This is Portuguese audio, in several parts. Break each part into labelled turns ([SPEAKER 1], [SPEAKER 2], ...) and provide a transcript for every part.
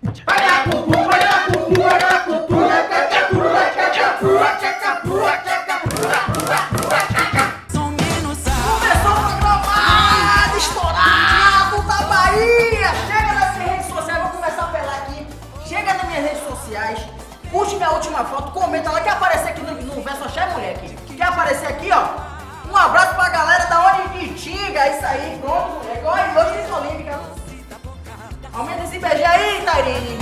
[SPEAKER 1] Estourado da Bahia! Chega nas minhas redes sociais, vou começar a apelar aqui. Chega nas minhas redes sociais, puxe minha última foto, comenta lá, quer aparecer aqui no Verso Axé, moleque? Quer aparecer aqui, ó? Um abraço pra galera da onde de Tinga, isso aí, pronto, moleque. Olha, hoje tem polêmica. Aumenta esse BG aí, Tairine.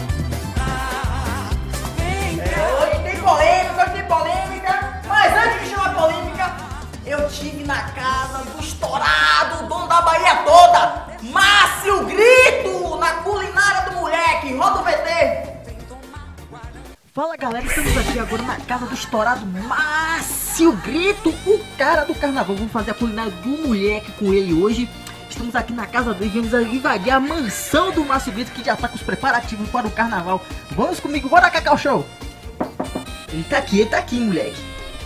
[SPEAKER 1] Hoje tem polêmica, mas antes de chamar polêmica, eu tive na casa do estourado, dono da Bahia toda, Márcio Grito, na culinária do moleque, roda o VT. Fala galera, estamos aqui agora na casa do estourado Márcio Grito, o cara do carnaval. Vamos fazer a culinária do moleque com ele hoje. Estamos aqui na casa dele, vamos invadir a mansão do Márcio Grito, que já tá com os preparativos para o carnaval. Vamos comigo, bora Cacau Show. Ele tá aqui, moleque.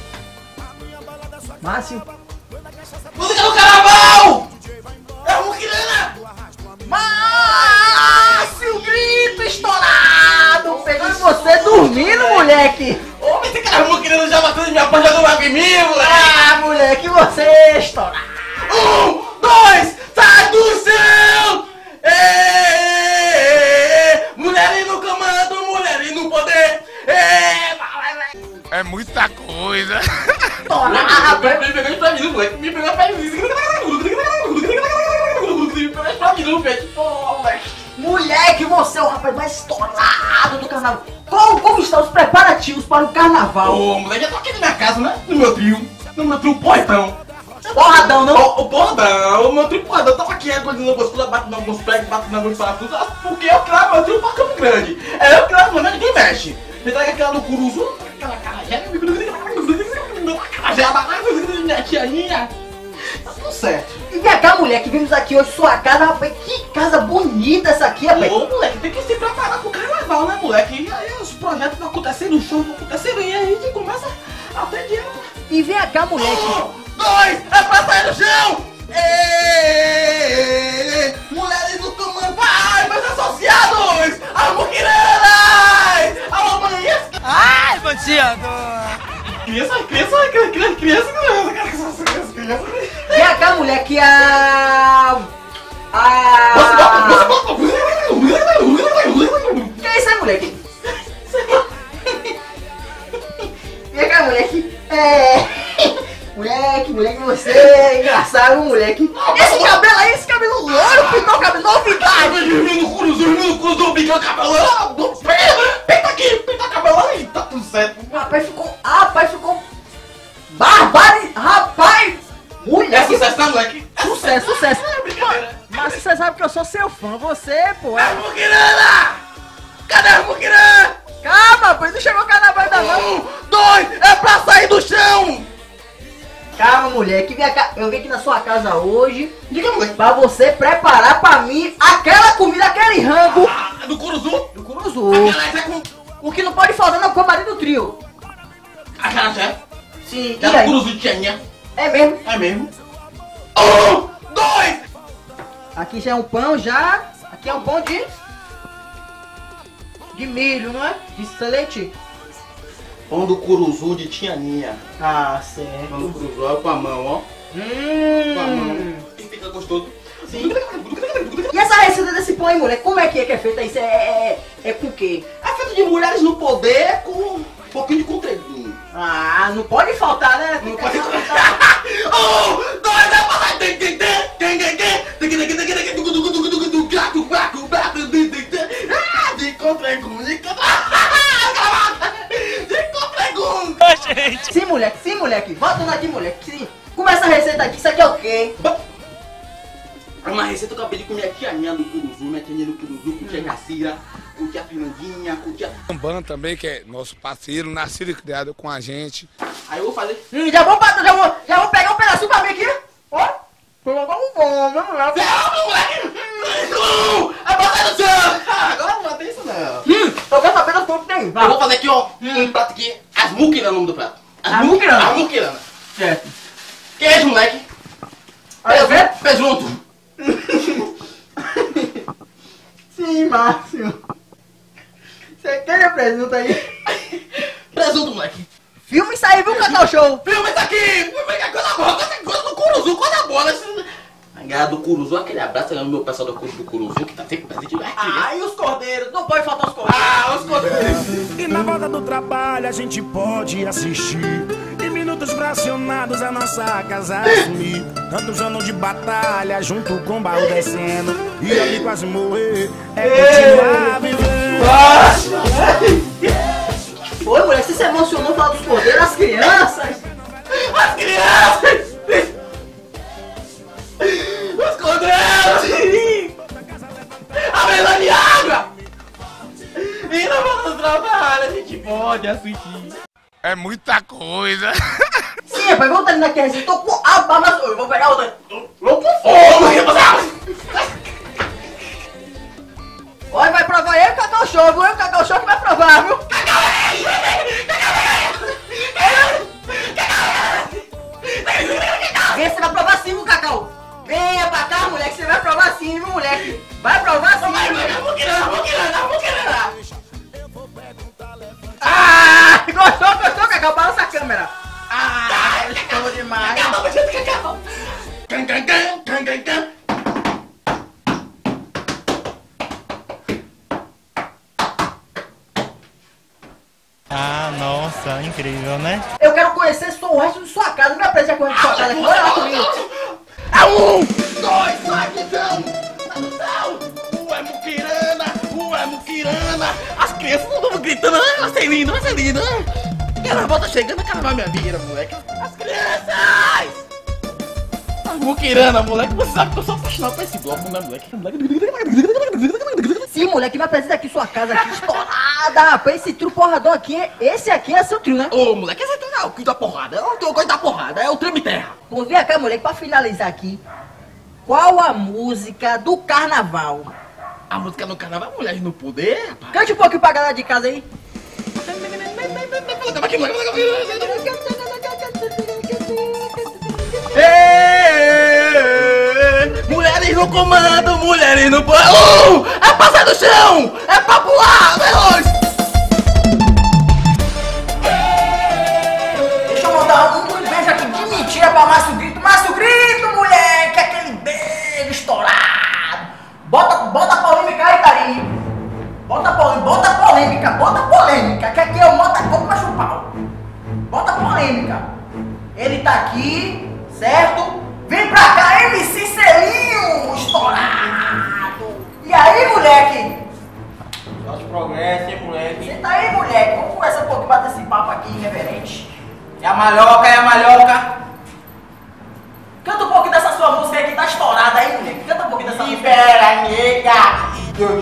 [SPEAKER 1] Márcio.
[SPEAKER 2] Música do carnaval! É a Muquirana!
[SPEAKER 1] Márcio Grito estourado! Pegando você dormindo, moleque!
[SPEAKER 2] Ô, mas esse cara Muquirana já batendo minha porta jogando água em mim, moleque!
[SPEAKER 1] Ah, moleque, você estourado!
[SPEAKER 2] 1, 2, sai do céu! Mulher no comando, mulher no poder!
[SPEAKER 3] É muita coisa.
[SPEAKER 1] Estourado!
[SPEAKER 2] Me pegou pra mim, moleque! Me pegou pra mim! Me pegou pra mim, moleque! Pô, moleque!
[SPEAKER 1] Moleque, você é o rapaz mais estourado do carnaval! Como estão os preparativos para o carnaval?
[SPEAKER 2] Ô, moleque, eu tô aqui na minha casa, né? No meu trio portão!
[SPEAKER 1] Porradão, não?
[SPEAKER 2] O porradão, o meu trio porradão, eu tava aqui agonindo algumas coisas, batendo alguns pregos, batendo alguns parafusos, porque eu cravo meu trio pra Campo Grande. É eu cravo, mas ninguém mexe. Ele traga aquela do Curuzu, aquela carajé, minha tianinha. Tá tudo certo.
[SPEAKER 1] E vem cá, moleque, vimos aqui hoje sua casa, rapaz, que casa bonita essa aqui, rapaz.
[SPEAKER 2] Ô, moleque, tem que se preparar pro carnaval, né, moleque? E aí os projetos vão acontecendo, os shows vão acontecendo, e aí a gente começa a ter dinheiro.
[SPEAKER 1] E vem cá, moleque.
[SPEAKER 2] 1, 2, é pra sair do chão! Mulheres do comando, vai, meus associados! As Muquiranas! Alô, mães!
[SPEAKER 3] Ai, bandido!
[SPEAKER 2] Criança.
[SPEAKER 1] Vem cá, moleque, Que é isso aí, moleque? Vem cá, moleque. Moleque, você é engraçado, moleque. Esse cabelo aí, esse cabelo louro, pintou o cabelo, novidade.
[SPEAKER 2] Menino Curuzu, bico cabelo. Pinta aqui, pinta cabelo aí, tá tudo certo.
[SPEAKER 1] Rapaz, ficou barbaro, rapaz.
[SPEAKER 2] É
[SPEAKER 1] Moleque.
[SPEAKER 2] sucesso, né, moleque?
[SPEAKER 1] Sucesso.
[SPEAKER 2] É brincadeira.
[SPEAKER 1] Mas você sabe que eu sou seu fã, você, pô.
[SPEAKER 2] É Muquirana! Cadê a Muquirana?
[SPEAKER 1] Calma, rapaz, não chegou o carnaval ainda não.
[SPEAKER 2] 1, 2, é pra sair do chão!
[SPEAKER 1] Calma, moleque, vem cá, eu vim aqui na sua casa hoje.
[SPEAKER 2] Diga, moleque.
[SPEAKER 1] Pra você preparar pra mim aquela comida, aquele rango
[SPEAKER 2] Do Curuzu?
[SPEAKER 1] do Curuzu.
[SPEAKER 2] Aquela é com
[SPEAKER 1] O que não pode faltar não é o camarim do trio.
[SPEAKER 2] aquela é?
[SPEAKER 1] Sim, e
[SPEAKER 2] Aquela
[SPEAKER 1] aí?
[SPEAKER 2] Curuzu de tianinha.
[SPEAKER 1] É mesmo.
[SPEAKER 2] É mesmo? 1, 2!
[SPEAKER 1] Aqui já é um pão, já. Aqui é um pão de milho, não é? De selete.
[SPEAKER 2] Pão do Curuzu de tianinha.
[SPEAKER 1] Ah,
[SPEAKER 2] Pão
[SPEAKER 1] certo.
[SPEAKER 2] do Curuzu, olha com a mão, ó. Com a mão. E fica gostoso.
[SPEAKER 1] Sim. E essa receita desse pão aí, moleque, como é que é feita isso? É com o quê?
[SPEAKER 2] É feito de mulheres no poder com um pouquinho de contreguinho.
[SPEAKER 1] Ah, não pode faltar, né?
[SPEAKER 2] Não pode faltar. 1, 2, é pra lá. De contreguinho.
[SPEAKER 3] Gente!
[SPEAKER 1] Sim, moleque. Voltando aqui, moleque. Sim. Começa a receita aqui, isso aqui é o quê?
[SPEAKER 2] É uma receita que eu acabei de comer aqui, a minha do Curuzu, minha tianinha do Curuzu, com tia Cacira, com tia Fernandinha, com tia...
[SPEAKER 3] Ban também, que é nosso parceiro, nascido e criado com a gente.
[SPEAKER 2] Aí eu vou fazer...
[SPEAKER 1] Já vou pegar um pedacinho pra mim aqui. Ó. Vamos bom, vamos lá.
[SPEAKER 2] Não, moleque! Não! É pra sair do chão! Agora não vai ter isso não.
[SPEAKER 1] Eu quero saber das coisas que tem.
[SPEAKER 2] Eu vou fazer aqui, ó, um prato aqui, as Muquirana, o nome do prato.
[SPEAKER 1] As Muquirana?
[SPEAKER 2] As Muquirana.
[SPEAKER 1] Certo.
[SPEAKER 2] Queijo, moleque. Presunto.
[SPEAKER 1] Sim, Márcio. Quem é presunto aí?
[SPEAKER 2] Presunto, moleque.
[SPEAKER 1] Filma isso aí, viu, Cacau Show?
[SPEAKER 2] Filma isso aqui! Coisa boa, coisa do Curuzu, coisa boa, né? Galera do Curuzu, aquele abraço aí no meu pessoal do Curuzu, que tá sempre presente aqui.
[SPEAKER 1] Ah, e os cordeiros? Não pode faltar os cordeiros.
[SPEAKER 2] Ah, os cordeiros.
[SPEAKER 4] E na volta do trabalho a gente pode assistir. Em minutos fracionados a nossa casa assumir. Tantos anos de batalha junto com o baú descendo. E ali quase morrer é continuar vivendo.
[SPEAKER 1] Oi, mulher, você se emocionou falar dos cordeiros, as crianças?
[SPEAKER 2] As crianças! Os cordeiros! A mesa de água! E na volta do trabalho a gente pode assistir.
[SPEAKER 3] É muita coisa.
[SPEAKER 1] Sim, rapaz, vamos terminar aqui. Eu tô com aba nas... Eu vou pegar outra.
[SPEAKER 2] Louco fogo!
[SPEAKER 1] Olha, vai provar eu e o Cacau Show, viu? Eu e o Cacau Show que vai provar, viu? Vem, você vai provar sim, viu, Cacau? Venha pra cá, moleque, você vai provar sim, viu, moleque? Vai provar sim,
[SPEAKER 2] Não vou querer.
[SPEAKER 1] Ah, gostou, Cacau? Balança a câmera. Ah, gostou demais.
[SPEAKER 5] Ah, nossa, incrível, né?
[SPEAKER 1] Eu quero conhecer só o resto de sua casa. Me apresenta com o resto de sua casa. Bora lá comigo.
[SPEAKER 2] Dois, sai do Ué, Muquirana! As crianças não estão gritando, vai ser lindo, né? Carnaval tá chegando, carnaval minha vida, moleque. As crianças! As Muquirana, moleque, você sabe que eu sou apaixonado por esse bloco, né, moleque?
[SPEAKER 1] Sim, moleque, me apresenta aqui sua casa aqui estourada. Rapaz, esse trio porradão aqui, esse aqui é seu trio, né?
[SPEAKER 2] Ô, moleque, esse aqui é o que da porrada, eu gosto da porrada, é o treme terra.
[SPEAKER 1] Pô, vem cá, moleque, pra finalizar aqui. Qual a música do carnaval?
[SPEAKER 2] A música no carnaval, mulheres no poder, rapaz.
[SPEAKER 1] Cante um pouquinho pra galera de casa aí.
[SPEAKER 2] Mulheres no comando, mulheres no poder. É passar do chão, é pra pular, veloz.
[SPEAKER 1] Deixa eu mandar um beijo aqui de mentira pra Márcio Grito. Márcio Grito, moleque, aquele beijo estourado. Bota polêmica aí, Tarim. Bota polêmica, que aqui é o Mota-Coco pra chupar. Bota polêmica. Ele tá aqui, certo? Vem pra cá, MC Selinho, estourado. E aí, moleque?
[SPEAKER 2] Nosso progresso, hein, moleque?
[SPEAKER 1] Senta aí, moleque. Vamos conversar um pouquinho, bater esse papo aqui, irreverente.
[SPEAKER 2] É a malhoca.
[SPEAKER 1] Canta um pouquinho dessa sua música aí que tá estourada aí, moleque. Canta um pouquinho dessa música.
[SPEAKER 2] Libera, nega.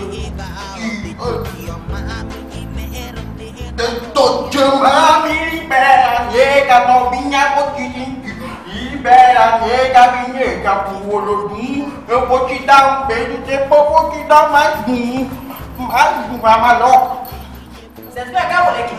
[SPEAKER 2] Eu tô te amando, libera, nega, novinha, vou te libera, nega, pro olodum. Eu vou te dar um beijo, depois vou te dar mais um, a malhoca.
[SPEAKER 1] Você vem cá, moleque.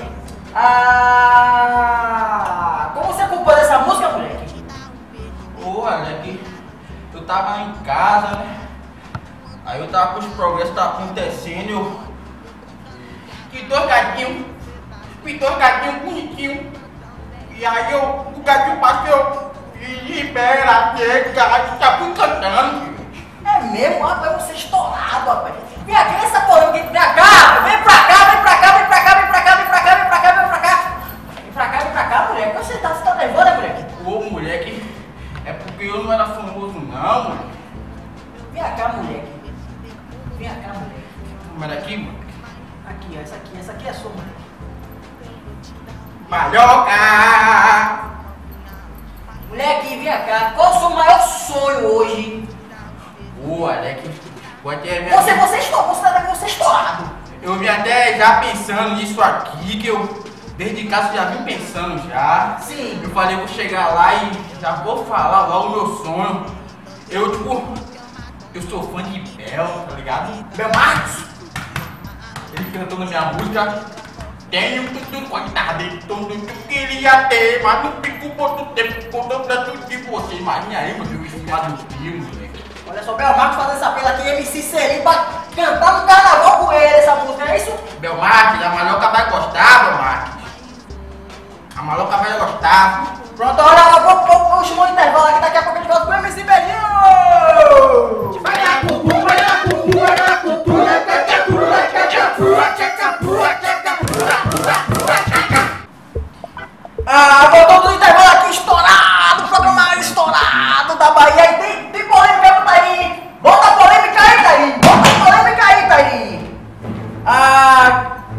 [SPEAKER 1] Como você compôs essa música, moleque?
[SPEAKER 2] Olha que eu tava em casa, né? Aí eu tava com os progressos tá acontecendo, eu que dois gatinhos bonitinhos. E aí o gatinho passou e libera, nega, tá fui cantando.
[SPEAKER 1] É mesmo, rapaz, você é estourado, rapaz. Vem aqui, essa polêmica aqui, vem cá, vem pra cá, moleque. Você tá nervoso, né, moleque?
[SPEAKER 2] Ô, moleque, é porque eu não era famoso não, mano.
[SPEAKER 1] Vem cá, moleque.
[SPEAKER 2] Mas aqui, mano.
[SPEAKER 1] Aqui, ó, essa aqui é sua, moleque.
[SPEAKER 2] Malhoca!
[SPEAKER 1] Moleque, vem cá. Qual o seu maior sonho hoje?
[SPEAKER 2] Olha que pode ter
[SPEAKER 1] Você é estourado.
[SPEAKER 2] Eu vim até já pensando nisso aqui, que eu desde casa já vim pensando já.
[SPEAKER 1] Sim.
[SPEAKER 2] Eu falei, vou chegar lá e já vou falar lá o meu sonho. Eu sou fã de Bel, tá ligado?
[SPEAKER 1] Bel Marques.
[SPEAKER 2] Ele cantou na minha música. Tenho tudo com a guitarra dele, tudo que eu queria ter, mas não fico por muito tempo, contando pra tudo de você. Imagina aí, meu Deus, filmado no filme, moleque.
[SPEAKER 1] Olha só, Bel Marques fazendo essa pela aqui, MC Selim, pra cantar no carnaval com ele essa música, é isso?
[SPEAKER 2] Bel Marques,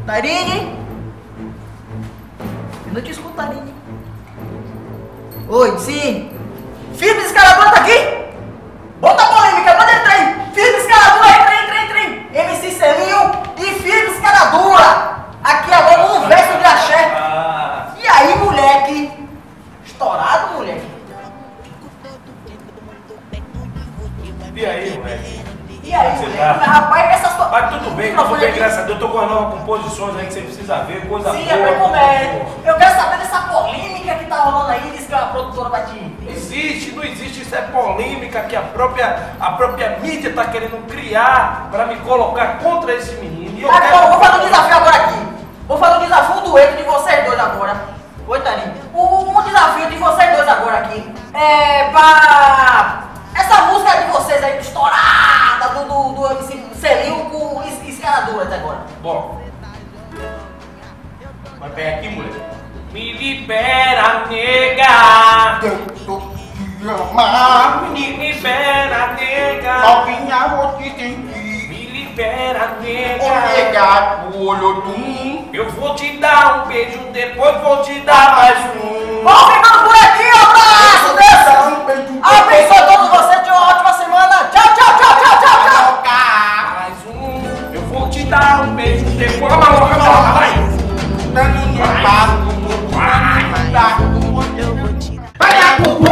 [SPEAKER 1] Tairine? Eu não te escuto, Tairine. Oi, sim. Filho de escaladura tá aqui? Bota a polêmica, manda entrar aí. Filho de escaladura, entra aí. MC Selinho e filho de escaladura. Aqui agora um verso de axé. E aí, moleque? Estourado, moleque.
[SPEAKER 6] E aí, moleque?
[SPEAKER 1] E aí,
[SPEAKER 6] Você
[SPEAKER 1] moleque?
[SPEAKER 6] tá?
[SPEAKER 1] Rapaz, essa sua...
[SPEAKER 6] Mas tudo bem, graças a Deus. Eu tô com as novas composições aí que você precisa ver, coisa
[SPEAKER 1] Sim,
[SPEAKER 6] boa.
[SPEAKER 1] é bem comédia. Eu quero saber dessa polêmica que tá rolando aí, diz que a produtora vai te...
[SPEAKER 6] Não existe, isso é polêmica que a própria mídia tá querendo criar pra me colocar contra esse menino. E eu quero...
[SPEAKER 1] Vou fazer um desafio agora aqui. Vou fazer um desafio, um dueto de vocês dois agora. Oi, Tarinho. Um desafio de vocês dois agora aqui. Pra... Essa música de vocês aí, estourada, do MC Selinho com escaladura até agora.
[SPEAKER 6] Bom. Vai bem aqui, moleque. Me libera, nega. Me libera, nega.
[SPEAKER 2] Novinha, vou te sentir.
[SPEAKER 6] Me libera, nega.
[SPEAKER 2] Obrigado, olho
[SPEAKER 6] Eu vou te dar um beijo, depois vou te dar mais um.
[SPEAKER 1] Vamos ficando por aqui, abraço, Deus! Abençoe todos vocês, tenham uma ótima semana. Tchau, tchau, tchau, tchau, tchau, tchau.
[SPEAKER 6] Mais um. Eu vou te dar um beijo, depois... Vai.
[SPEAKER 2] Vai,